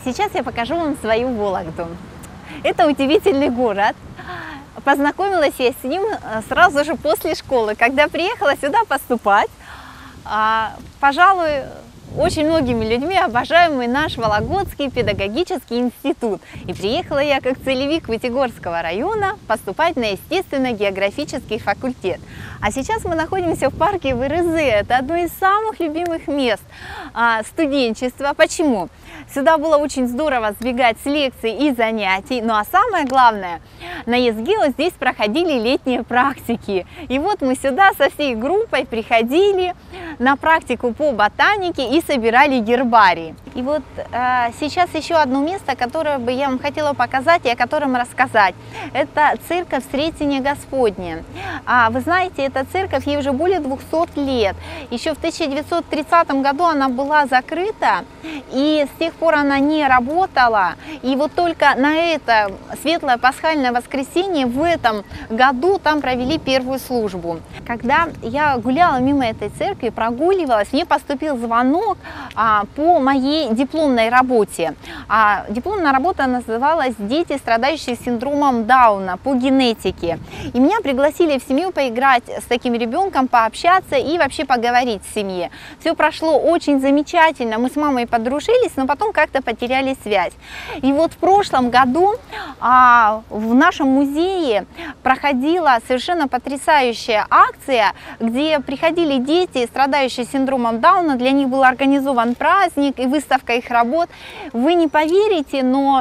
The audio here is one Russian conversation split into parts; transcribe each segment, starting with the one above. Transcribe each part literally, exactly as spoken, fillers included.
Сейчас я покажу вам свою Вологду. Это удивительный город. Познакомилась я с ним сразу же после школы, когда приехала сюда поступать. Пожалуй, очень многими людьми обожаемый наш Вологодский педагогический институт. И приехала я как целевик Вытегорского района поступать на естественно-географический факультет. А сейчас мы находимся в парке ВРЗ. Это одно из самых любимых мест а, студенчества. Почему? Сюда было очень здорово сбегать с лекций и занятий. Ну а самое главное, на ЕСГео здесь проходили летние практики. И вот мы сюда со всей группой приходили на практику по ботанике и собирали гербарий. И вот э, сейчас еще одно место, которое бы я вам хотела показать и о котором рассказать. Это церковь Сретения Господня. А, вы знаете, эта церковь, ей уже более двухсот лет. Еще в тысяча девятьсот тридцатом году она была закрыта, и с тех пор она не работала. И вот только на это светлое пасхальное воскресенье в этом году там провели первую службу. Когда я гуляла мимо этой церкви, прогуливалась, мне поступил звонок а, по моей дипломной работе. А, дипломная работа называлась «Дети, страдающие синдромом Дауна» по генетике. И меня пригласили в семью поиграть с таким ребенком, пообщаться и вообще поговорить в семье. Все прошло очень замечательно, мы с мамой подружились, но потом как-то потеряли связь. И вот в прошлом году а, в нашем музее проходила совершенно потрясающая акция, где приходили дети, страдающие синдромом Дауна, для них был организован праздник и выставка их работ. Вы не поверите, но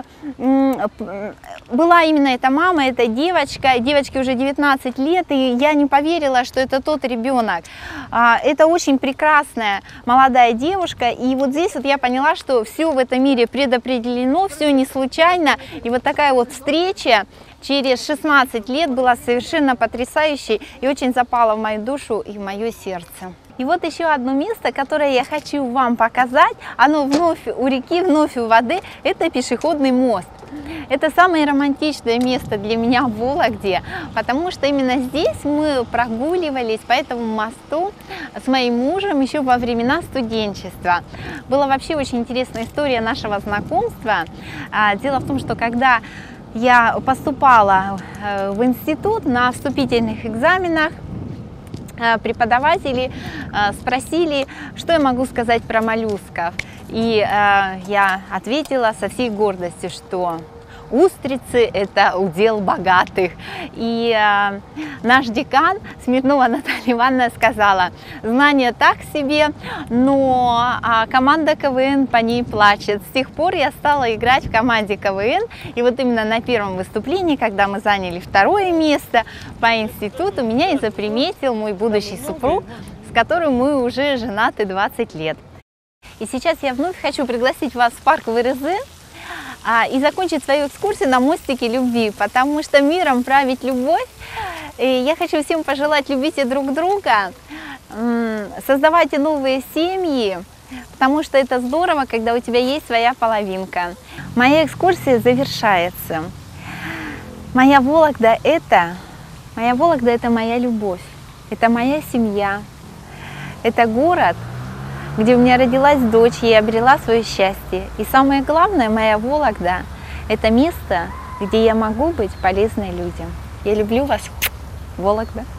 была именно эта мама, эта девочка, девочке уже девятнадцать лет, и я не поверила, что это тот ребенок. Это очень прекрасная молодая девушка, и вот здесь вот я поняла, что все в этом мире предопределено, все не случайно, и вот такая вот встреча через шестнадцать лет была совершенно потрясающей и очень запала в мою душу и в мое сердце. И вот еще одно место, которое я хочу вам показать, оно вновь у реки, вновь у воды, это пешеходный мост. Это самое романтичное место для меня в Вологде, потому что именно здесь мы прогуливались по этому мосту с моим мужем еще во времена студенчества. Была вообще очень интересная история нашего знакомства. Дело в том, что когда я поступала в институт на вступительных экзаменах, преподаватели спросили, что я могу сказать про моллюсков. И я ответила со всей гордостью, что устрицы – это удел богатых. И э, наш декан Смирнова Наталья Ивановна сказала: знание так себе, но а команда КВН по ней плачет. С тех пор я стала играть в команде КВН. И вот именно на первом выступлении, когда мы заняли второе место по институту, меня и заприметил мой будущий супруг, с которым мы уже женаты двадцать лет. И сейчас я вновь хочу пригласить вас в парк ВРЗ и закончить свою экскурсию на мостике любви, потому что миром править любовь. И я хочу всем пожелать: любите друг друга, создавайте новые семьи, потому что это здорово, когда у тебя есть своя половинка. Моя экскурсия завершается. Моя Вологда – это моя Вологда, это моя любовь, это моя семья, это город, где у меня родилась дочь, и я обрела свое счастье. И самое главное, моя Вологда – это место, где я могу быть полезной людям. Я люблю вас, Вологда.